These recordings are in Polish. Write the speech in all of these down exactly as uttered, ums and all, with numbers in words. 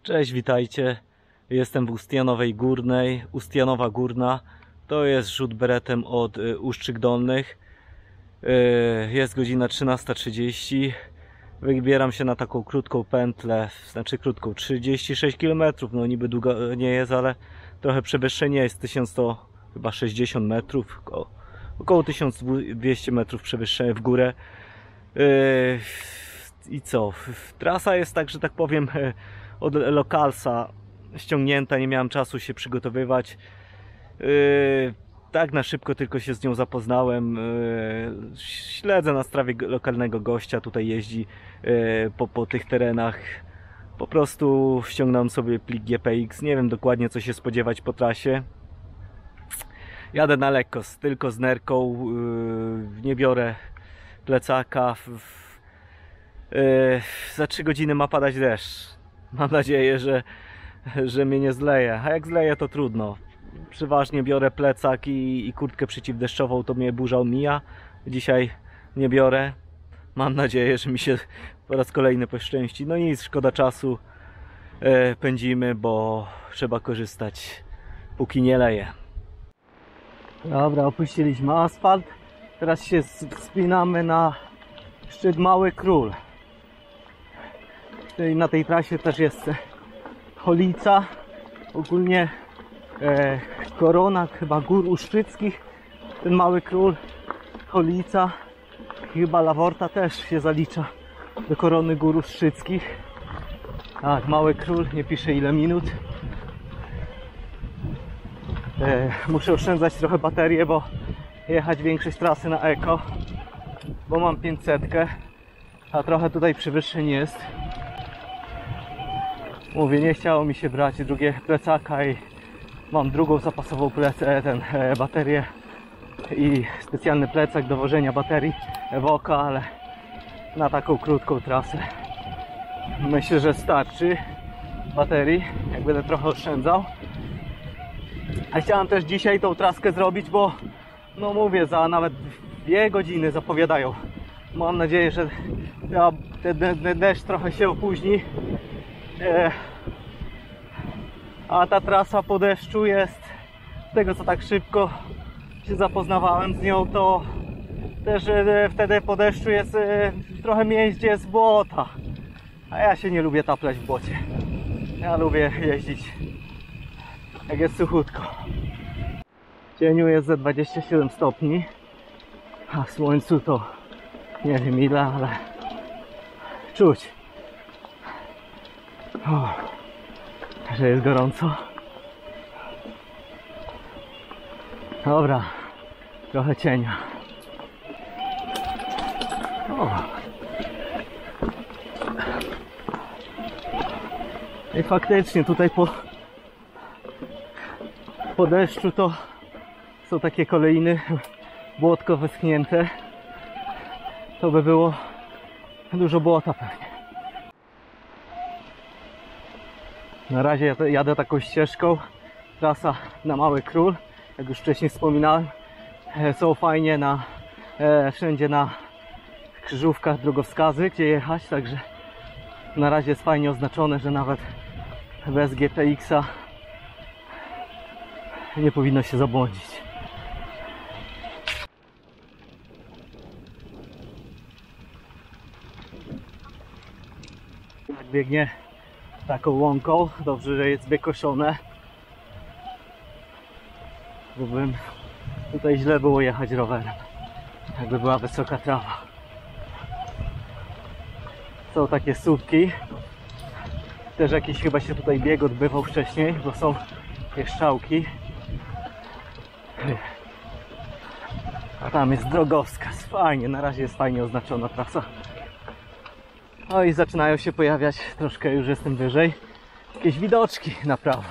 Cześć, witajcie. Jestem w Ustjanowej Górnej. Ustjanowa Górna to jest rzut beretem od Ustrzyk Dolnych. Jest godzina trzynasta trzydzieści. Wybieram się na taką krótką pętlę, znaczy krótką, trzydzieści sześć kilometrów. No niby długo nie jest, ale trochę przewyższenie jest tysiąc sto chyba sześćdziesiąt metrów, około, około tysiąc dwieście metrów przewyższenie w górę. I co? Trasa jest, tak że tak powiem, od lokalsa ściągnięta, nie miałem czasu się przygotowywać. Yy, tak na szybko tylko się z nią zapoznałem. Yy, śledzę na strawie lokalnego gościa, tutaj jeździ yy, po, po tych terenach. Po prostu ściągnąłem sobie plik G P X, nie wiem dokładnie co się spodziewać po trasie. Jadę na lekko, tylko z nerką, yy, nie biorę plecaka. W, w, yy, za trzy godziny ma padać deszcz. Mam nadzieję, że, że mnie nie zleje, a jak zleje to trudno. Przeważnie biorę plecak i, i kurtkę przeciwdeszczową, to mnie burza omija. Dzisiaj nie biorę. Mam nadzieję, że mi się po raz kolejny poszczęści. No nic, szkoda czasu. E, pędzimy, bo trzeba korzystać, póki nie leje. Dobra, opuściliśmy asfalt. Teraz się wspinamy na szczyt Mały Król. Na tej trasie też jest Cholica, ogólnie e, korona chyba gór ustrzyckich, ten Mały Król, Cholica, chyba Laworta też się zalicza do korony gór ustrzyckich. Tak, Mały Król, nie pisze ile minut. E, muszę oszczędzać trochę baterię, bo jechać większość trasy na eko, bo mam pięćsetkę, a trochę tutaj przewyższeń jest. Mówię, nie chciało mi się brać drugiego plecaka i mam drugą zapasową plecę, ten e, baterię i specjalny plecak do wożenia baterii Evoca, ale na taką krótką trasę myślę, że starczy baterii, jak będę trochę oszczędzał. A chciałem też dzisiaj tą traskę zrobić, bo no mówię, za nawet dwie godziny zapowiadają. Mam nadzieję, że ten deszcz trochę się opóźni. A ta trasa po deszczu jest, z tego co tak szybko się zapoznawałem z nią, to też wtedy po deszczu jest trochę miejsc, gdzie jest błota, a ja się nie lubię taplać w błocie. Ja lubię jeździć jak jest suchutko. W cieniu jest ze dwadzieścia siedem stopni, a w słońcu to nie wiem ile, ale czuć, o, że jest gorąco. Dobra, trochę cienia. O. I faktycznie tutaj po, po deszczu to są takie kolejny, błotko wyschnięte. To by było dużo błota pewnie. Na razie jadę taką ścieżką, trasa na Mały Król, jak już wcześniej wspominałem. Są fajnie na, e, wszędzie na krzyżówkach drogowskazy, gdzie jechać, także na razie jest fajnie oznaczone, że nawet bez G P X-a nie powinno się zabłądzić. Jak biegnie taką łąką, dobrze, że jest wykoszone, bo bym tutaj źle było jechać rowerem, jakby była wysoka trawa. Są takie słupki, też jakiś chyba się tutaj bieg odbywał wcześniej, bo są pieszczałki, a tam jest drogowskaz. Fajnie, na razie jest fajnie oznaczona trasa. No i zaczynają się pojawiać, troszkę już jestem wyżej, jakieś widoczki na prawo.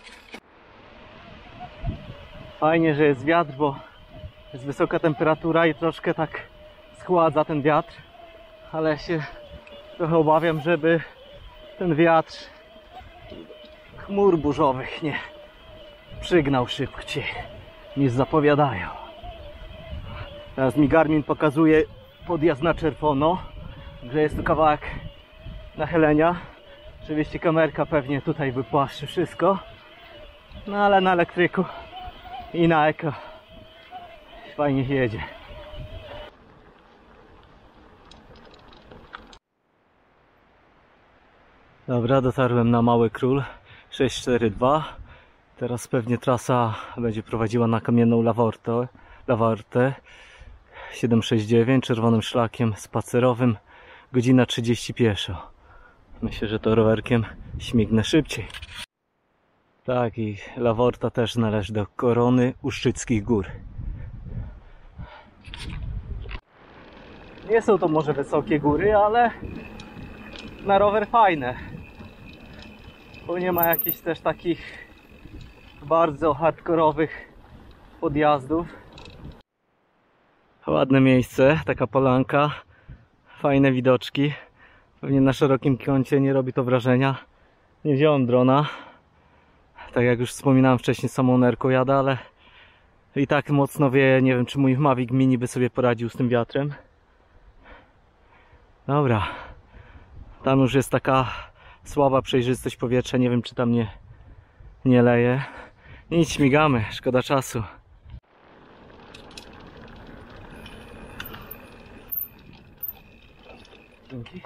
Fajnie, że jest wiatr, bo jest wysoka temperatura i troszkę tak schładza ten wiatr, ale się trochę obawiam, żeby ten wiatr chmur burzowych nie przygnał szybciej niż zapowiadają. Teraz mi Garmin pokazuje podjazd na czerwono, że jest tu kawałek nachylenia, Oczywiście kamerka pewnie tutaj wypłaszczy wszystko, no ale na elektryku i na eko fajnie jedzie. Dobra, dotarłem na Mały Król sześć cztery dwa. Teraz pewnie trasa będzie prowadziła na kamienną Lawortę, Lawartę siedem sześć dziewięć, czerwonym szlakiem spacerowym, godzina trzydzieści pieszo. Myślę, że to rowerkiem śmignę szybciej. Tak, i Laworta też należy do korony Uszczyckich Gór. Nie są to może wysokie góry, ale na rower fajne. Bo nie ma jakichś też takich bardzo hardkorowych podjazdów. Ładne miejsce, taka polanka, fajne widoczki. Pewnie na szerokim kącie nie robi to wrażenia. Nie wziąłem drona. Tak jak już wspominałem wcześniej, samą nerką jadę, ale i tak mocno wieje. Nie wiem, czy mój Mavic Mini by sobie poradził z tym wiatrem. Dobra. Tam już jest taka słaba przejrzystość powietrza. Nie wiem, czy tam nie, nie leje. Nic, śmigamy. Szkoda czasu. Dzięki.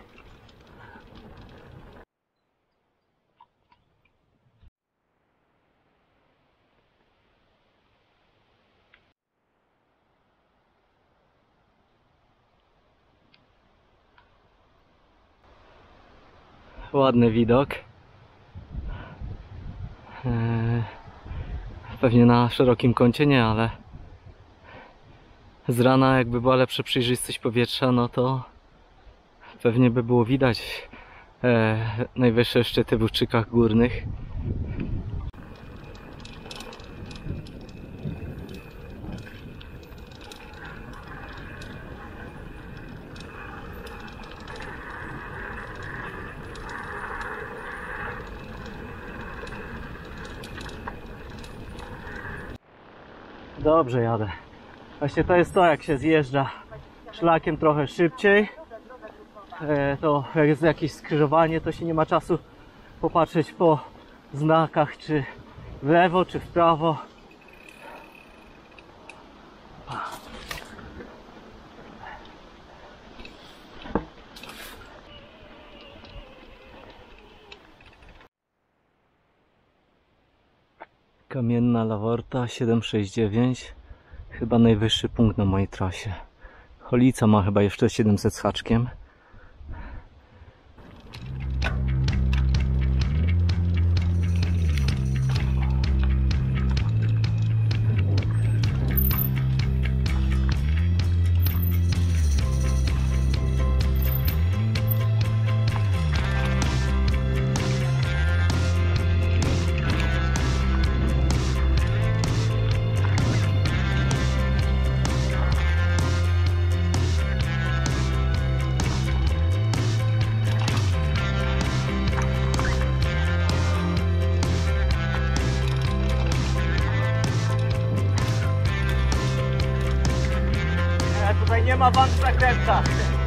Ładny widok. Pewnie na szerokim kącie nie, ale z rana jakby była lepsza przejrzystość powietrza, no to pewnie by było widać najwyższe szczyty w Uszczykach Górnych. Dobrze jadę. Właśnie to jest to, jak się zjeżdża szlakiem trochę szybciej, to jak jest jakieś skrzyżowanie, to się nie ma czasu popatrzeć po znakach, czy w lewo, czy w prawo. Kamienna Laworta siedem sześć dziewięć, chyba najwyższy punkt na mojej trasie. Cholica ma chyba jeszcze siedemset z haczkiem. Tutaj nie ma wand w zakrętach.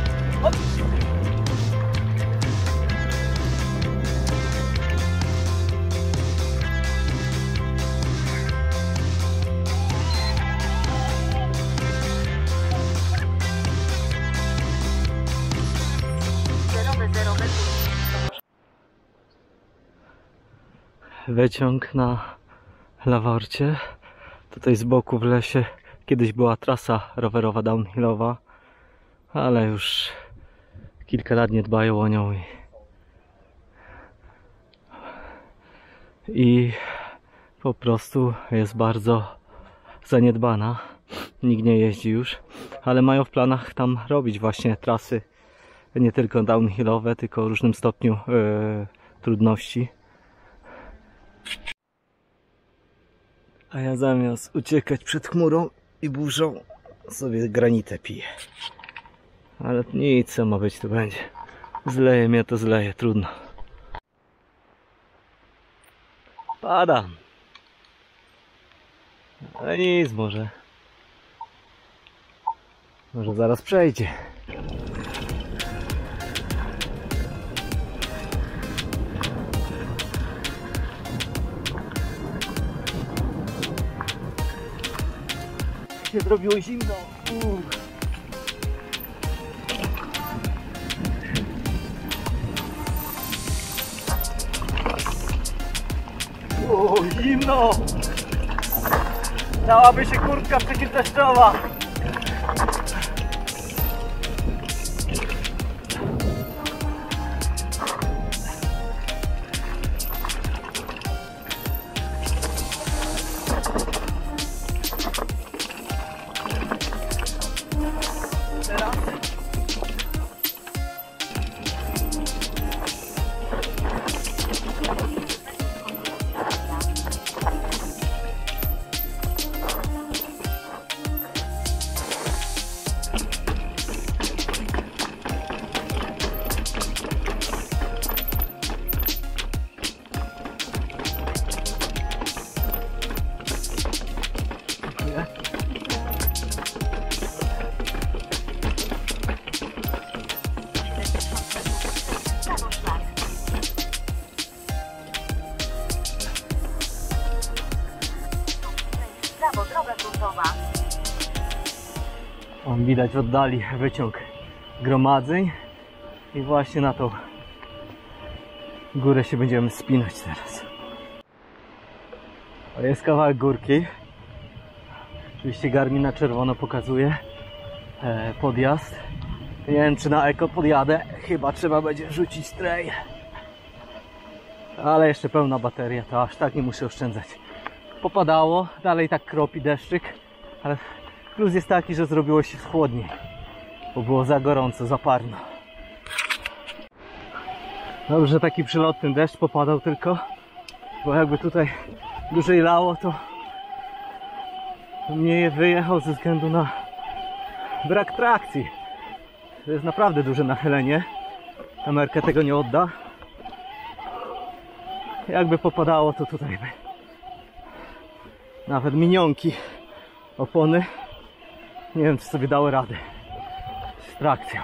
Wyciąg na Laworcie. Tutaj z boku w lesie kiedyś była trasa rowerowa downhillowa, ale już kilka lat nie dbają o nią i, i po prostu jest bardzo zaniedbana. Nikt nie jeździ już, ale mają w planach tam robić właśnie trasy nie tylko downhillowe, tylko o różnym stopniu yy, trudności. A ja zamiast uciekać przed chmurą i burzą sobie granitę piję. Ale nic, co ma być, to będzie. Zleje mnie, to zleje, trudno. Pada. Ale nic, może. Może zaraz przejdzie. się zrobiło zimno. Uff. O, zimno! Dałaby się kurtka przeciwdeszczowa. Teraz. On widać w oddali wyciąg gromadzeń i właśnie na tą górę się będziemy spinać teraz. To jest kawałek górki. Oczywiście Garmin na czerwono pokazuje e, podjazd. Nie wiem, czy na eko podjadę, chyba trzeba będzie wrzucić tray. Ale jeszcze pełna bateria, to aż tak nie muszę oszczędzać. Popadało, dalej tak kropi deszczyk, ale plus jest taki, że zrobiło się chłodniej, bo było za gorąco, za parno. Dobrze, że taki przylotny deszcz popadał tylko, bo jakby tutaj dłużej lało, to nie wyjechał ze względu na brak trakcji. To jest naprawdę duże nachylenie, kamerka tego nie odda. Jakby popadało, to tutaj by nawet minionki, opony, nie wiem, czy sobie dały radę z trakcją.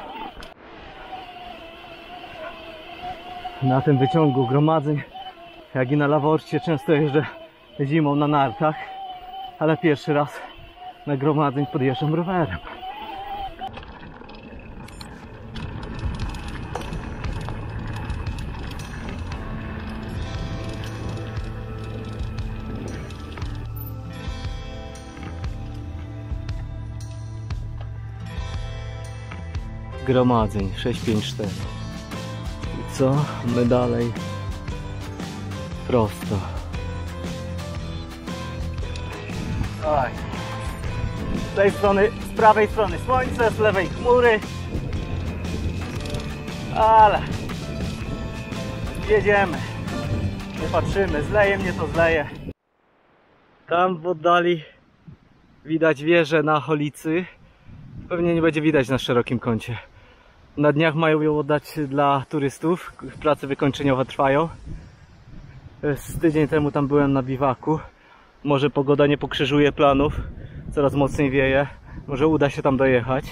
Na tym wyciągu gromadzeń, jak i na Laworcie, często jeżdżę zimą na nartach, ale pierwszy raz na gromadzeń podjeżdżam rowerem. Gromadzeń sześć pięć cztery. I co? My dalej prosto. Oj. Z tej strony, z prawej strony słońce, z lewej chmury. Ale jedziemy. Nie patrzymy, zleje mnie to zleje. Tam w oddali widać wieżę na Holicy. Pewnie nie będzie widać na szerokim kącie. Na dniach mają ją oddać dla turystów. Prace wykończeniowe trwają. Z tydzień temu tam byłem na biwaku. Może pogoda nie pokrzyżuje planów. Coraz mocniej wieje. Może uda się tam dojechać.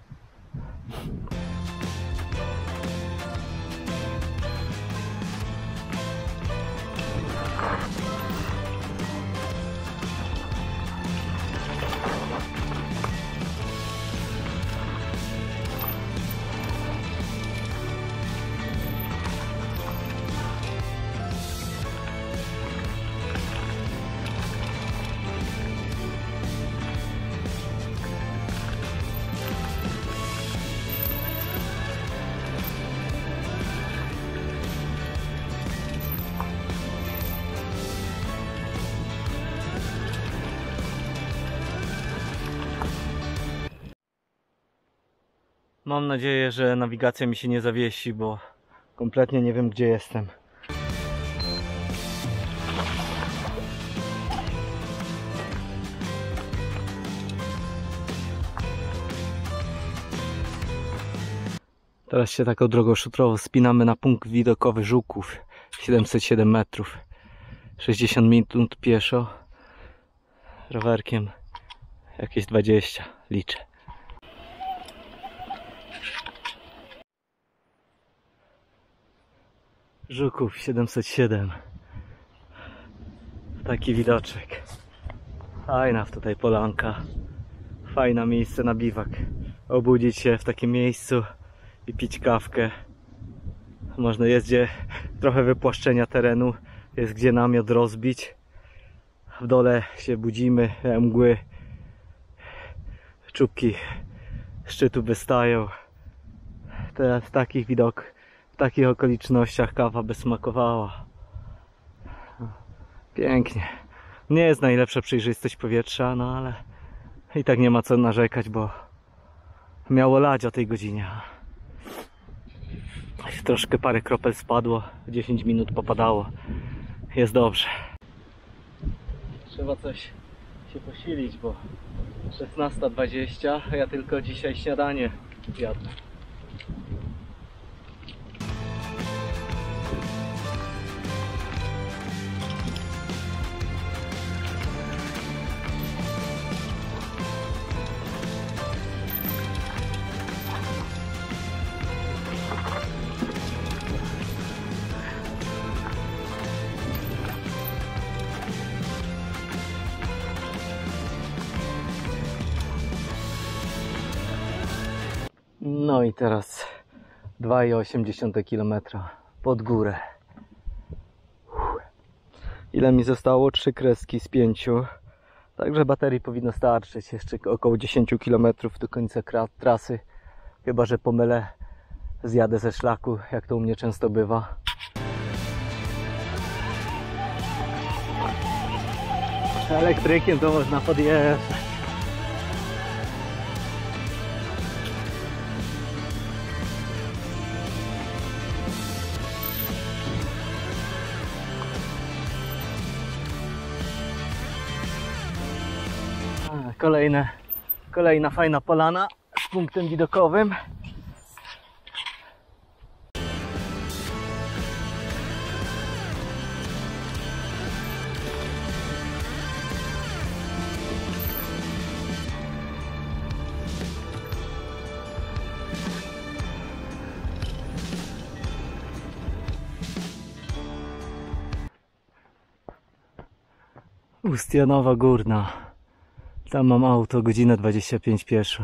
Mam nadzieję, że nawigacja mi się nie zawiesi, bo kompletnie nie wiem, gdzie jestem. Teraz się taką drogą szutrową spinamy na punkt widokowy Żuków, siedemset siedem metrów, sześćdziesiąt minut pieszo, rowerkiem jakieś dwadzieścia, liczę. Żuków siedemset siedem. Taki widoczek. Fajna tutaj polanka. Fajne miejsce na biwak. Obudzić się w takim miejscu i pić kawkę. Można, jest gdzie trochę wypłaszczenia terenu, jest gdzie namiot rozbić. W dole się budzimy, mgły, czubki szczytu wystają. Teraz w takich widok, w takich okolicznościach kawa by smakowała. Pięknie. Nie jest najlepsza przejrzystość powietrza, no ale i tak nie ma co narzekać, bo miało lać o tej godzinie. Troszkę parę kropel spadło, dziesięć minut popadało. Jest dobrze. Trzeba coś się posilić, bo szesnasta dwadzieścia, a ja tylko dzisiaj śniadanie jadłem. No i teraz dwa i osiem kilometra pod górę. Ile mi zostało? Trzy kreski z pięciu. Także baterii powinno starczyć. Jeszcze około dziesięć kilometrów do końca trasy. Chyba że pomylę, zjadę ze szlaku, jak to u mnie często bywa. Elektrykiem to można podjeżdżać. Kolejne, kolejna fajna polana z punktem widokowym. Ustianowa Górna. Tam mam auto, godzinę dwadzieścia pięć pieszo.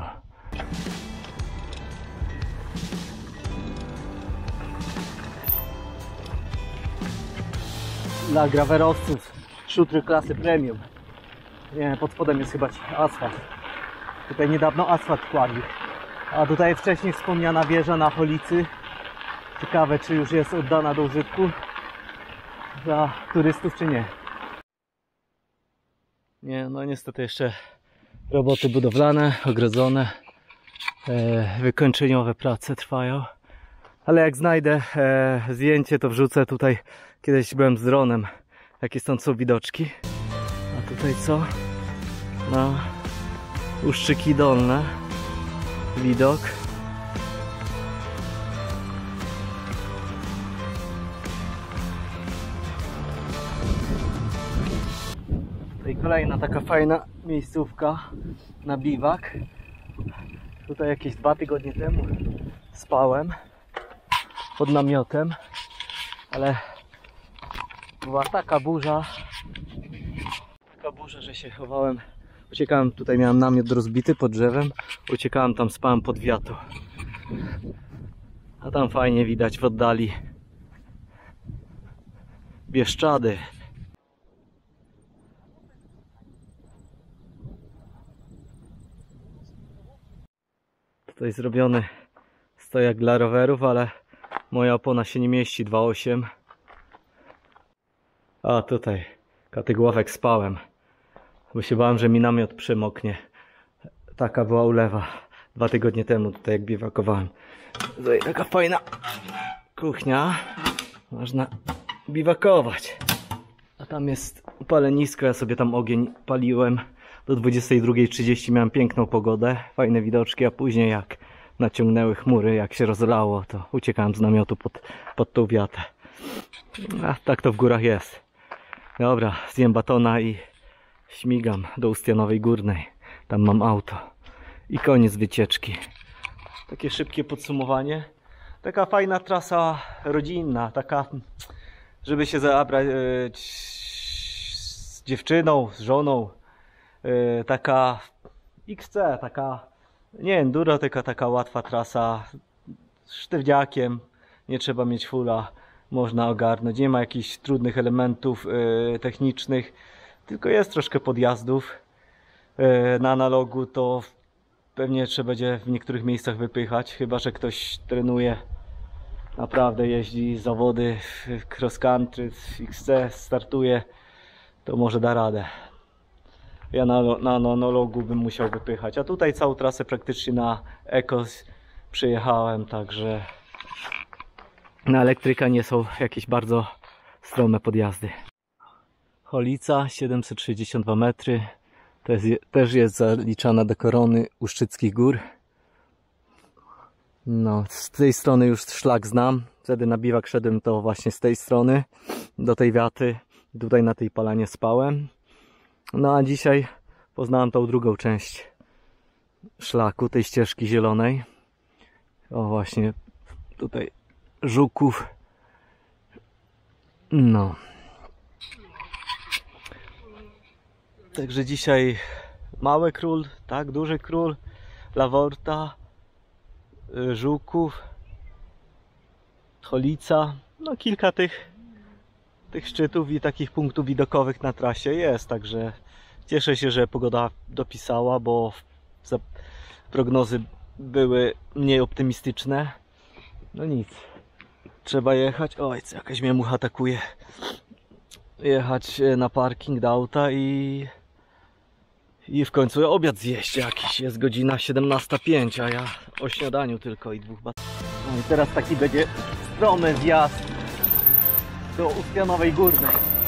Dla grawerowców szutry klasy premium. Nie, pod spodem jest chyba asfalt. Tutaj niedawno asfalt kładli. A tutaj wcześniej wspomniana wieża na Holicy. Ciekawe, czy już jest oddana do użytku dla turystów, czy nie. Nie, no niestety jeszcze roboty budowlane, ogrodzone, e, wykończeniowe prace trwają. Ale jak znajdę e, zdjęcie, to wrzucę tutaj. Kiedyś byłem z dronem, jakie stąd są widoczki. A tutaj co? No, Uszczyki Dolne. Widok. I kolejna taka fajna miejscówka na biwak. Tutaj jakieś dwa tygodnie temu spałem pod namiotem, ale była taka burza, taka burza, że się chowałem. Uciekałem, tutaj miałem namiot rozbity pod drzewem, uciekałem tam, spałem pod wiatru. A tam fajnie widać w oddali Bieszczady. Tutaj zrobiony stojak dla rowerów, ale moja opona się nie mieści, dwa osiem. A tutaj katygłówek spałem, bo się bałem, że mi namiot przemoknie. Taka była ulewa dwa tygodnie temu, tutaj jak biwakowałem. Tutaj taka fajna kuchnia, można biwakować. A tam jest palenisko, ja sobie tam ogień paliłem. Do dwudziestej drugiej trzydzieści miałem piękną pogodę, fajne widoczki, a później jak naciągnęły chmury, jak się rozlało, to uciekałem z namiotu pod, pod tą wiatę. A tak to w górach jest. Dobra, zjem batona i śmigam do Ustianowej Górnej. Tam mam auto. I koniec wycieczki. Takie szybkie podsumowanie. Taka fajna trasa rodzinna, taka, żeby się zabrać z dziewczyną, z żoną. Taka X C, taka nie enduro, tylko taka łatwa trasa z sztywniakiem, nie trzeba mieć fulla, można ogarnąć, nie ma jakichś trudnych elementów yy, technicznych, tylko jest troszkę podjazdów. Yy, na analogu to pewnie trzeba będzie w niektórych miejscach wypychać, chyba że ktoś trenuje, naprawdę jeździ zawody cross country, X C, startuje, to może da radę. Ja na, na, na analogu bym musiał wypychać, a tutaj całą trasę praktycznie na eko przyjechałem, także na elektryka nie są jakieś bardzo strome podjazdy. Holica siedemset sześćdziesiąt dwa metry, to jest, też jest zaliczana do korony Uszczyckich Gór. No, z tej strony już szlak znam, wtedy na biwak szedłem to właśnie z tej strony do tej wiaty, tutaj na tej palanie spałem. No a dzisiaj poznałem tą drugą część szlaku, tej ścieżki zielonej. O właśnie, tutaj żuków. No. Także dzisiaj mały król, tak, duży król, Laworta, żuków, Holica. No kilka tych, tych szczytów i takich punktów widokowych na trasie jest, także cieszę się, że pogoda dopisała, bo prognozy były mniej optymistyczne. No nic, trzeba jechać. Oj, co, jakaś mnie mucha atakuje. Jechać na parking do auta i i w końcu obiad zjeść jakiś. Jest godzina siedemnasta pięć, a ja o śniadaniu tylko i dwóch bat. No i teraz taki będzie stromy zjazd do Ustianowej Górnej.